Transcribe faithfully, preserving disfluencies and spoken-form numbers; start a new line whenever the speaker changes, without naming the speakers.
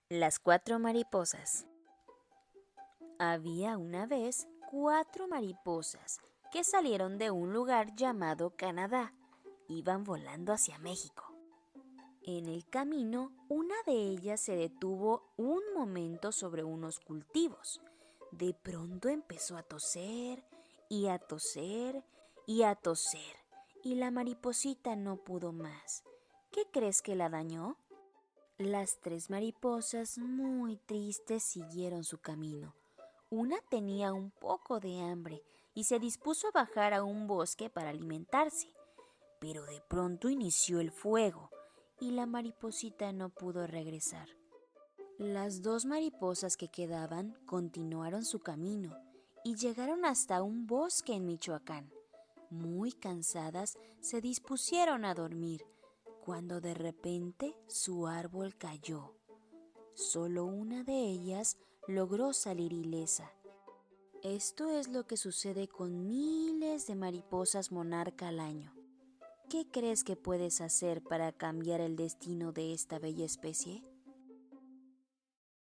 Las cuatro mariposas. Había una vez cuatro mariposas que salieron de un lugar llamado Canadá. Iban volando hacia México. En el camino, una de ellas se detuvo un momento sobre unos cultivos. De pronto empezó a toser y a toser y a toser, y la mariposita no pudo más. ¿Qué crees que la dañó? Las tres mariposas, muy tristes, siguieron su camino. Una tenía un poco de hambre y se dispuso a bajar a un bosque para alimentarse, pero de pronto inició el fuego y la mariposita no pudo regresar. Las dos mariposas que quedaban continuaron su camino y llegaron hasta un bosque en Michoacán. Muy cansadas, se dispusieron a dormir, cuando de repente su árbol cayó. Solo una de ellas logró salir ilesa. Esto es lo que sucede con miles de mariposas monarca al año. ¿Qué crees que puedes hacer para cambiar el destino de esta bella especie?